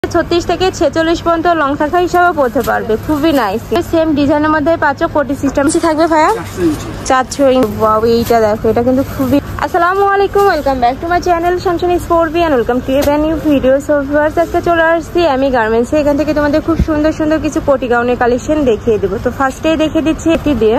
36 থেকে 46 পর্যন্ত লং থাকা হিসাবে পড়তে পারবে, খুবই নাইস। সেম ডিজাইনের মধ্যে পাচ্ছ, কোটি সিস্টেম থাকবে ভাইয়া 400 ইঞ্চি। ওয়াও, এইটা দেখো, এটা কিন্তু খুবই। আসসালামু আলাইকুম, welcome back to my channel Shanshani sport and welcome to a new video. So viewers, আজকে চলে আসছি আমি গার্মেন্টসে। এখান থেকে তোমাদের খুব সুন্দর সুন্দর কিছু কোটি গাউনের কালেকশন দেখিয়ে দেবো। তো ফার্স্টেই দেখিয়ে দিচ্ছি এটি দিয়ে।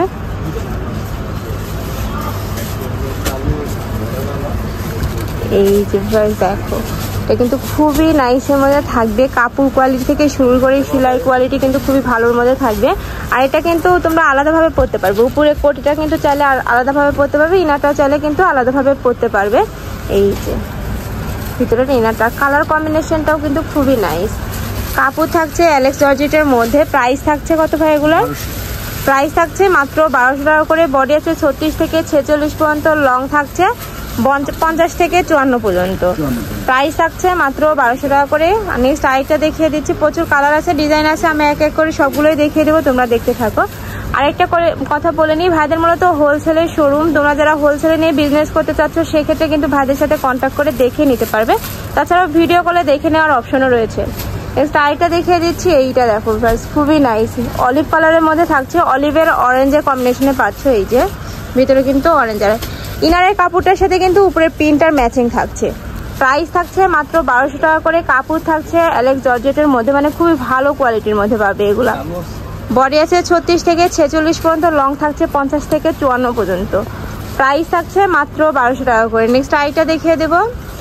এই যে ভিউয়ার্স দেখো, এটা কিন্তু খুবই নাইসের মধ্যে থাকবে। কাপড় কোয়ালিটি থেকে শুরু করে সেলাই কোয়ালিটি কিন্তু খুবই ভালোর মধ্যে থাকবে। আর এটা কিন্তু তোমরা আলাদাভাবে পরতে পারবে। উপরে কোটিটা কিন্তু চাইলে আলাদাভাবে পরতে পারবে, ইনারটাও চাইলে কিন্তু আলাদাভাবে পরতে পারবে। এই যে ভিতরের ইনারটা কালার কম্বিনেশনটাও কিন্তু খুবই নাইস। কাপড় থাকছে অ্যালেক্স জর্জেটের মধ্যে। প্রাইস থাকছে কত ভাই এগুলোর? প্রাইস থাকছে মাত্র 1200 টাকা করে। বডি আছে 36 থেকে 46 পর্যন্ত, লং থাকছে 50 থেকে 54 পর্যন্ত। প্রাইস থাকছে মাত্র 1200 টাকা করে। নেক্সট আরেকটা দেখিয়ে দিচ্ছি। প্রচুর কালার আছে, ডিজাইন আছে, আমি এক এক করে সবগুলোই দেখিয়ে দেবো, তোমরা দেখতে থাকো। আরেকটা করে কথা বলে নিই, ভাইদের মূলত হোলসেলের শোরুম। তোমরা যারা হোলসেলে নিয়ে বিজনেস করতে চাচ্ছ সেক্ষেত্রে কিন্তু ভাইদের সাথে কন্ট্যাক্ট করে দেখে নিতে পারবে। তাছাড়াও ভিডিও কলে দেখে নেওয়ার অপশনও রয়েছে। নেক্সট আরেকটা দেখিয়ে দিচ্ছি। এইটা দেখো গাইস, খুবই নাইস। অলিভ কালারের মধ্যে থাকছে, অলিভের অরেঞ্জের কম্বিনেশনে পাচ্ছ। এই যে ভিতরে কিন্তু অরেঞ্জ, আর ইনারের কাপড়টার সাথে কিন্তু উপরে প্রিন্টার ম্যাচিং থাকছে। প্রাইস থাকছে মাত্র 1200 টাকা করে। কাপড় থাকছে অ্যালেক্স জর্জেটের মধ্যে, মানে খুবই ভালো কোয়ালিটির মধ্যে পাবে এগুলা। বডি আছে 36 থেকে 46 পর্যন্ত, লং থাকছে 50 থেকে 54 পর্যন্ত। প্রাইস থাকছে মাত্র 1200 টাকা করে। নেক্সট আইটা দেখিয়ে দেবো।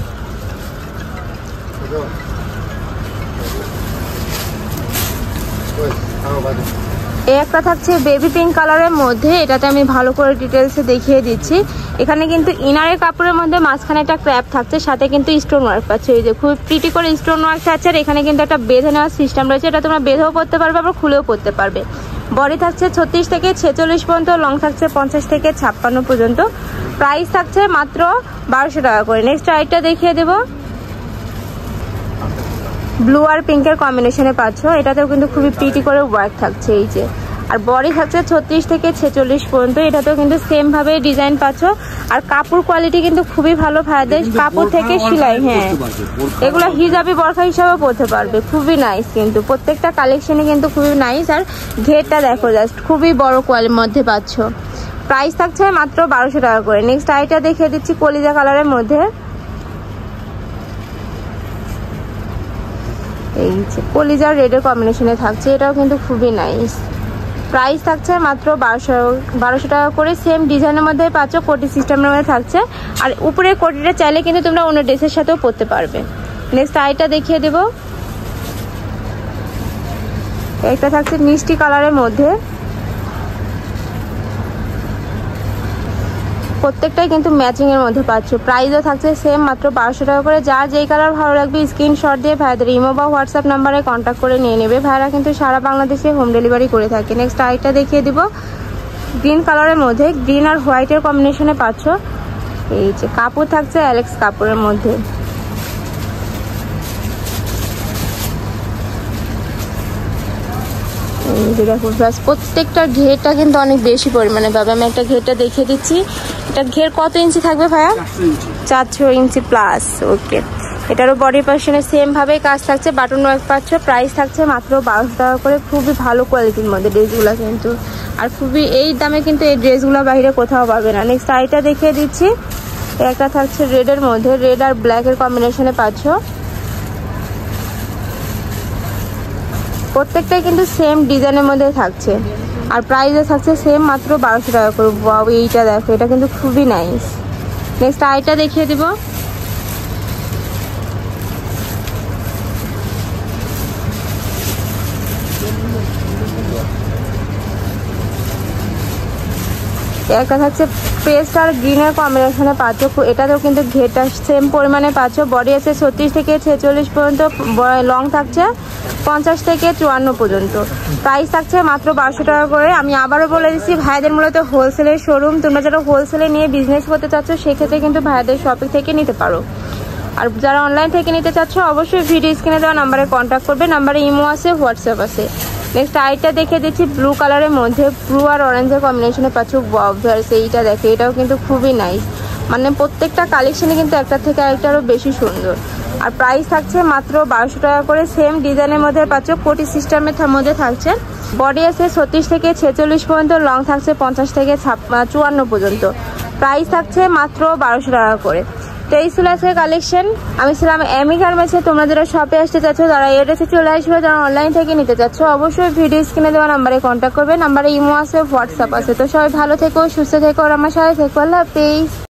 এই একটা থাকছে বেবি পিঙ্ক কালারের মধ্যে, এটাতে আমি ভালো করে ডিটেলসে দেখিয়ে দিচ্ছি। এখানে কিন্তু ইনারের কাপড়ের মধ্যে মাঝখানে একটা ক্র্যাপ থাকছে, সাথে কিন্তু স্টোন ওয়ার্ক পাচ্ছে। এই যে খুব প্রিটি করে স্টোন ওয়ার্ক থাকছে। আর এখানে কিন্তু একটা বেঁধে নেওয়ার সিস্টেম রয়েছে, এটা তোমরা বেঁধেও পরতে পারবে, আবার খুলেও পরতে পারবে। বডি থাকছে 36 থেকে 46 পর্যন্ত, লং থাকছে 50 থেকে 56 পর্যন্ত। প্রাইস থাকছে মাত্র 1200 টাকা করে। নেক্সট আইটা দেখিয়ে দেবো। ব্লু আর পিঙ্কের কম্বিনেশনে পাচ্ছ, এটাতেও কিন্তু খুবই প্রিটি করে ওয়ার্ক থাকছে। এই যে, আর বডি থাকছে 36 থেকে 46 পর্যন্ত, এটাতেও কিন্তু সেম ভাবে ডিজাইন পাচ্ছ। আর কাপড় কোয়ালিটি কিন্তু খুবই ভালো ভাইদের, কাপড় থেকে সেলাই। হ্যাঁ, এগুলো হিজাবি বরখা হিসাবে পরতে পারবে, খুবই নাইস। কিন্তু প্রত্যেকটা কালেকশনে কিন্তু খুবই নাইস। আর ঘেরটা দেখো জাস্ট, খুবই বড় কোয়ালিটির মধ্যে পাচ্ছ। প্রাইস থাকছে মাত্র 1200 টাকা করে। নেক্সট আইটা দেখিয়ে দিচ্ছি কলিজা কালারের মধ্যে। এই যে কলিজার রেডের কম্বিনেশনে থাকছে, এটাও কিন্তু খুবই নাইস। প্রাইস থাকছে মাত্র 1200 টাকা করে। সেম ডিজাইনের মধ্যে পাচ্ছ, কোটি সিস্টেমের মধ্যে থাকছে। আর উপরে কোটিটা চাইলে কিন্তু তোমরা অন্য ড্রেসের সাথেও পরতে পারবে। নেক্সট আইটা দেখিয়ে দেব। একটা থাকছে মিষ্টি কালারের মধ্যে, প্রত্যেকটাই কিন্তু ম্যাচিং এর মধ্যে পাচ্ছ। প্রাইসও থাকছে সেম মাত্র 1200 টাকা করে। যার যেই কালার ভালো লাগবে স্ক্রিনশট দিয়ে ভাইদের ইমো বা হোয়াটসঅ্যাপ নাম্বারে কন্ট্যাক্ট করে নিয়ে নেবে। ভাইরা কিন্তু সারা বাংলাদেশে হোম ডেলিভারি করে থাকে। নেক্সট আইটা দেখিয়ে দিব। গ্রিন কালারের মধ্যে, গ্রিন আর হোয়াইটের কম্বিনেশনে পাচ্ছ। এই যে কাপড় থাকছে অ্যালেক্স কাপড়ের মধ্যে। দেখো প্রত্যেকটার ঘেরটা কিন্তু অনেক বেশি পরিমাণে পাবে। আমি একটা ঘেরটা দেখিয়ে দিচ্ছি। এটার ঘের কত ইঞ্চি থাকবে ভাইয়া? 400 ইঞ্চি প্লাস। ওকে, এটারও বডি পোরশনে সেম ভাবে কাজ থাকছে, বাটন ওয়ার্ক পাচ্ছ। প্রাইস থাকছে মাত্র 1200 টাকা করে। খুবই ভালো কোয়ালিটির মধ্যে ড্রেসগুলো কিন্তু, আর খুবই এই দামে কিন্তু এই ড্রেসগুলো বাইরে কোথাও পাবে না। নেক্সট আইটা দেখিয়ে দিচ্ছি। একটা থাকছে রেডের মধ্যে, রেড আর ব্ল্যাকের কম্বিনেশনে পাচ্ছ। প্রত্যেকটাই কিন্তু সেম ডিজাইনের মধ্যে থাকছে, আর প্রাইসও থাকছে সেম মাত্র 1200 টাকা করে। ওয়াও, এইটা দেখো, এটা কিন্তু খুবই নাইস। নেক্সট আইটা দেখিয়ে দিব। একটা থাকছে পেস্ট আর গ্রিনের কম্বিনেশনে পাচ্ছ। এটাতেও কিন্তু ঘেরটা সেম পরিমাণে পাচ্ছ। বডি আছে 36 থেকে 46 পর্যন্ত, লং থাকছে 50 থেকে 54 পর্যন্ত। প্রাইস থাকছে মাত্র 1200 টাকা করে। আমি আবারও বলে দিচ্ছি, ভাইদের মূলত হোলসেলের শোরুম। তোমরা যারা হোলসেলে নিয়ে বিজনেস করতে চাচ্ছ সেক্ষেত্রে কিন্তু ভাইদের শপিং থেকে নিতে পারো। আর যারা অনলাইন থেকে নিতে চাচ্ছ অবশ্যই ভিডিও স্ক্রিনে দেওয়া নাম্বারে কন্ট্যাক্ট করবে। নাম্বারে ইমো আছে, হোয়াটসঅ্যাপ আছে। নেক্সট আইটা দেখে দিচ্ছি ব্লু কালারের মধ্যে, ব্লু আর অরেঞ্জের কম্বিনেশনে পাচ্ছ। ওয়াও, এইটা দেখে, এটাও কিন্তু খুবই নাইস। মানে প্রত্যেকটা কালেকশনে কিন্তু একটা থেকে আরেকটা আরও বেশি সুন্দর। আর প্রাইস থাকছে মাত্র 1200 টাকা করে। সেম ডিজাইনের মধ্যে পাচ্ছ, কোটি সিস্টেমের মধ্যে থাকছে। বডি আছে 36 থেকে 46 পর্যন্ত, লং থাকছে 50 থেকে 54 পর্যন্ত। প্রাইস থাকছে মাত্র 1200 টাকা করে। তো এই ছিল আজকে কালেকশন। আমি ছিলাম এমি গার্মেন্টসে। তোমরা যারা শপে আসতে চাচ্ছ, যারা এড্রেসে চলে আসবে, যারা অনলাইন থেকে নিতে চাচ্ছ, অবশ্যই ভিডিও স্ক্রিনে দেওয়া নাম্বারে কন্ট্যাক্ট করবে। নাম্বারে ইমো আছে, হোয়াটসঅ্যাপ আছে। তো সবাই ভালো থেকো, সুস্থ থেকো, আর আমার সাথে থেকো। আল্লাহ হাফেজ।